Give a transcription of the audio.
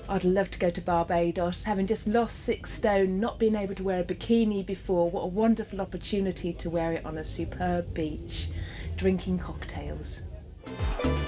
I'd love to go to Barbados, having just lost 6 stone, not being able to wear a bikini before. What a wonderful opportunity to wear it on a superb beach, drinking cocktails.